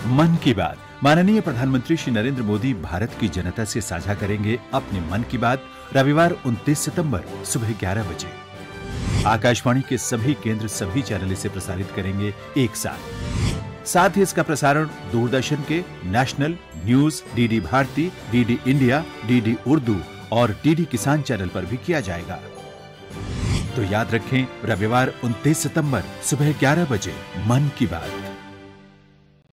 मन की बात। माननीय प्रधानमंत्री श्री नरेंद्र मोदी भारत की जनता से साझा करेंगे अपने मन की बात रविवार 29 सितंबर सुबह 11 बजे। आकाशवाणी के सभी केंद्र सभी चैनल इसे प्रसारित करेंगे एक साथ ही इसका प्रसारण दूरदर्शन के national news, DD Bharati, DD India, DD Urdu और डीडी किसान चैनल पर भी किया जाएगा। तो याद रखें, रविवार 29 सितंबर सुबह 11 बजे मन की बात।